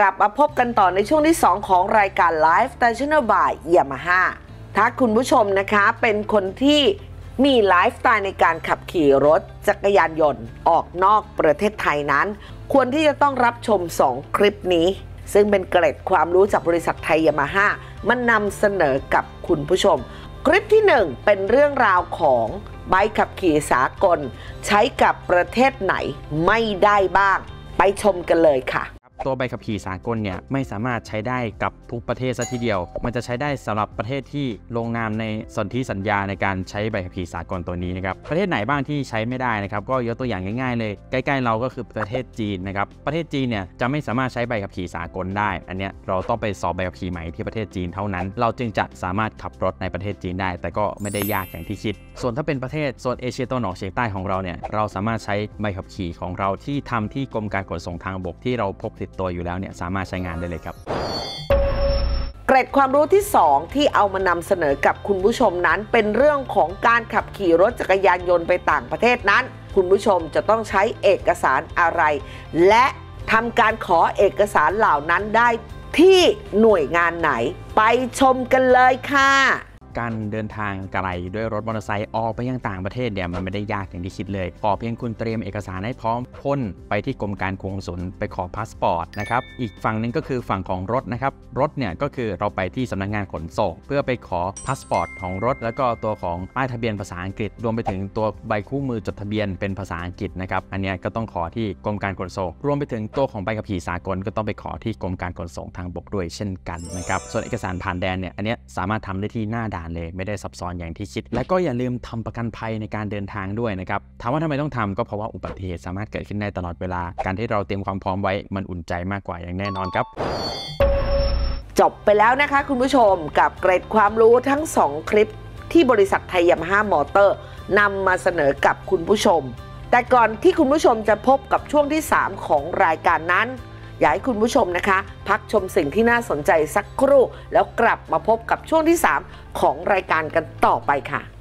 ลับมาพบกันต่อในช่วงที่ 2 ของรายการ Lifestyle by Yamaha ถ้าคุณผู้ชมนะคะเป็นคนที่มีไลฟ์สไตล์ในการขับขี่รถจักรยานยนต์ออกนอกประเทศไทยนั้นควรที่จะต้องรับชม2คลิปนี้ซึ่งเป็นเกร็ดความรู้จากบริษัทไทยยามาฮ่ามันนำเสนอกับคุณผู้ชมคลิปที่1เป็นเรื่องราวของใบขับขี่สากลใช้กับประเทศไหนไม่ได้บ้างไปชมกันเลยค่ะตัวใบขับขี่สากลเนี่ยไม่สามารถใช้ได้กับทุกประเทศซะทีเดียวมันจะใช้ได้สำหรับประเทศที่ลงนามในสนธิสัญญาในการใช้ใบขับขี่สากลตัวนี้นะครับประเทศไหนบ้างที่ใช้ไม่ได้นะครับก็ยกตัวอย่างง่ายๆเลยใกล้ๆเราก็คือประเทศจีนนะครับประเทศจีนเนี่ยจะไม่สามารถใช้ใบขับขี่สากลได้อันเนี้ยเราต้องไปสอบใบขับขี่ใหม่ที่ประเทศจีนเท่านั้นเราจึงจะสามารถขับรถในประเทศจีนได้แต่ก็ไม่ได้ยากอย่างที่คิดส่วนถ้าเป็นประเทศโซนเอเชียตะวันออกเฉียงใต้ของเราเนี่ยเราสามารถใช้ใบขับขี่ของเราที่ทำที่กรมการขนส่งทางบกที่เราพกติดตัวอยู่แล้วเนี่ยสามารถใช้งานได้เลยครับเกร็ดความรู้ที่2ที่เอามานำเสนอกับคุณผู้ชมนั้นเป็นเรื่องของการขับขี่รถจักรยานยนต์ไปต่างประเทศนั้นคุณผู้ชมจะต้องใช้เอกสารอะไรและทำการขอเอกสารเหล่านั้นได้ที่หน่วยงานไหนไปชมกันเลยค่ะการเดินทางไกลด้วยรถมอเตอร์ไซค์ออกไปยังต่างประเทศเนี่ยมันไม่ได้ยากอย่างที่คิดเลยขอเพียงคุณเตรียมเอกสารให้พร้อมพ่นไปที่กรมการกงสุลไปขอพาสปอร์ตนะครับอีกฝั่งนึงก็คือฝั่งของรถนะครับรถเนี่ยก็คือเราไปที่สำนักงานขนส่งเพื่อไปขอพาสปอร์ตของรถแล้วก็ตัวของป้ายทะเบียนภาษาอังกฤษรวมไปถึงตัวใบคู่มือจดทะเบียนเป็นภาษาอังกฤษนะครับอันนี้ก็ต้องขอที่กรมการขนส่งรวมไปถึงตัวของใบขับขี่สากลก็ต้องไปขอที่กรมการขนส่งทางบกด้วยเช่นกันนะครับส่วนเอกสารผ่านแดนเนี่ยอันนี้สามารถทำได้ที่หน้าด่านเลยไม่ได้ซับซ้อนอย่างที่คิดและก็อย่าลืมทำประกันภัยในการเดินทางด้วยนะครับถามว่าทำไมต้องทำก็เพราะว่าอุบัติเหตุสามารถเกิดขึ้นได้ตลอดเวลาการที่เราเตรียมความพร้อมไว้มันอุ่นใจมากกว่าอย่างแน่นอนครับจบไปแล้วนะคะคุณผู้ชมกับเกร็ดความรู้ทั้ง2คลิปที่บริษัทไทยยามาฮ่ามอเตอร์นำมาเสนอกับคุณผู้ชมแต่ก่อนที่คุณผู้ชมจะพบกับช่วงที่3ของรายการนั้นอยากให้คุณผู้ชมนะคะพักชมสิ่งที่น่าสนใจสักครู่แล้วกลับมาพบกับช่วงที่3ของรายการกันต่อไปค่ะ